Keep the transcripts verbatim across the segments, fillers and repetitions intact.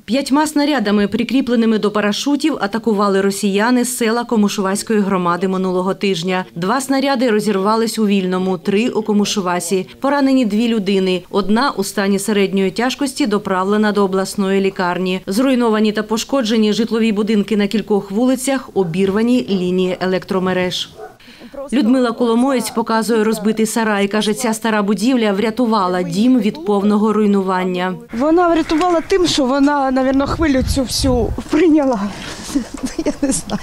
П'ятьма снарядами, прикріпленими до парашутів, атакували росіяни з села Комушувацької громади минулого тижня. Два снаряди розірвались у Вільному, три – у Комушувасі. Поранені дві людини. Одна у стані середньої тяжкості доправлена до обласної лікарні. Зруйновані та пошкоджені житлові будинки на кількох вулицях, обірвані лінії електромереж. Людмила Коломоєць показує розбитий сарай. Каже, ця стара будівля врятувала дім від повного руйнування. Вона врятувала тим, що вона, мабуть, хвилю цю всю прийняла. Я не знаю.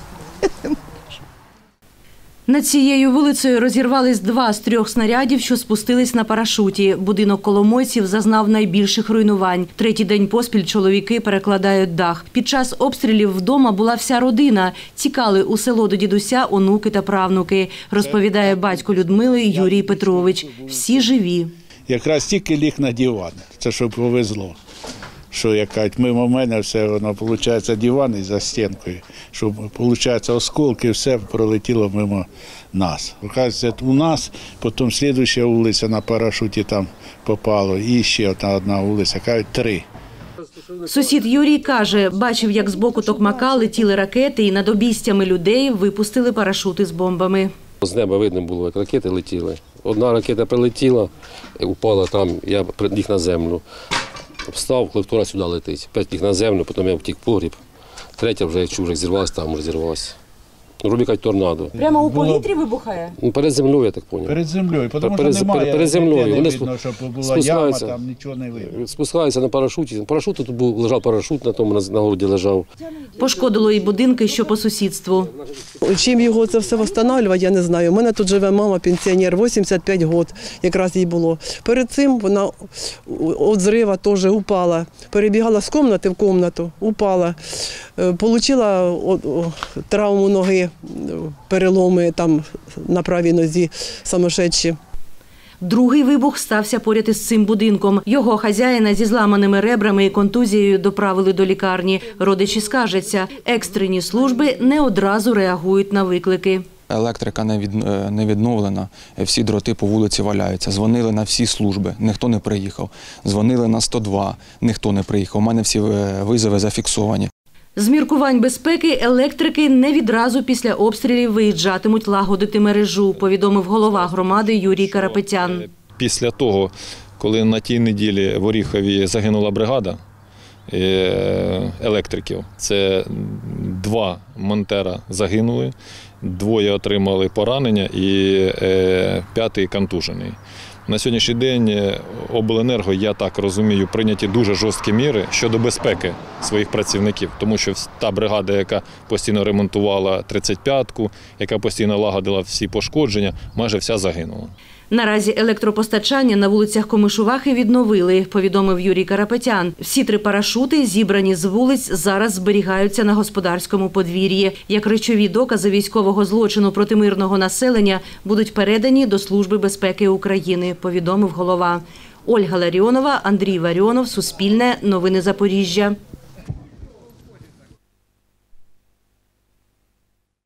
Над цією вулицею розірвались два з трьох снарядів, що спустились на парашуті. Будинок коломойців зазнав найбільших руйнувань. Третій день поспіль чоловіки перекладають дах. Під час обстрілів вдома була вся родина. Тікали у село до дідуся онуки та правнуки, розповідає батько Людмили Юрій Петрович. Всі живі. Якраз тільки ліг на диван. Це що повезло. Що, як кажуть, мимо мене все, воно, виходить, диван із за стінкою, що, виходить, осколки, все пролетіло мимо нас. Оказується, у нас, потім слідуюча вулиця на парашуті там попало, і ще одна вулиця, кажуть, три. Сусід Юрій каже, бачив, як з боку Токмака летіли ракети і над обійстями людей випустили парашути з бомбами. З неба видно було, як ракети летіли. Одна ракета прилетіла, упала там, я ліг на землю. Встав, коли втора сюди летить. П'ять ліг на землю, потім я втік в погріб. Третя вже, як чув, вже зірвалася, там вже зірвалася. Робить як торнадо. Прямо у повітрі вибухає? Ну, перед землею, я так зрозумів. Перед землею, тому перед, що немає, перед землею. не Вони видно, щоб була яма, там нічого не видно. Спускаються на парашуті. Парашут тут був, лежав парашут, на тому на городі лежав. Пошкодило і будинки, що по сусідству. Чим його це все встановлювати, я не знаю. У мене тут живе мама, пенсіонер, вісімдесят п'ять років, якраз їй було. Перед цим вона від зрива теж упала. Перебігала з кімнати в кімнату, упала. Получила травму ноги, переломи там на правій нозі самошедші. Другий вибух стався поряд із цим будинком. Його хазяїна зі зламаними ребрами і контузією доправили до лікарні. Родичі скаржаться, екстрені служби не одразу реагують на виклики. Електрика не відновлена, всі дроти по вулиці валяються. Дзвонили на всі служби, ніхто не приїхав. Дзвонили на сто два, ніхто не приїхав. У мене всі визови зафіксовані. З міркувань безпеки електрики не відразу після обстрілів виїжджатимуть лагодити мережу, повідомив голова громади Юрій Карапетян. Після того, коли на тій неділі в Оріхові загинула бригада електриків, це два монтера загинули, двоє отримали поранення і п'ятий контужений. На сьогоднішній день обленерго, я так розумію, прийняті дуже жорсткі міри щодо безпеки своїх працівників, тому що та бригада, яка постійно ремонтувала тридцять п'ятку, яка постійно лагодила всі пошкодження, майже вся загинула. Наразі електропостачання на вулицях Комишувахи відновили, повідомив Юрій Карапетян. Всі три парашути, зібрані з вулиць, зараз зберігаються на господарському подвір'ї. Як речові докази військового злочину проти мирного населення будуть передані до Служби безпеки України, повідомив голова. Ольга Ларіонова, Андрій Варіонов, Суспільне, Новини Запоріжжя.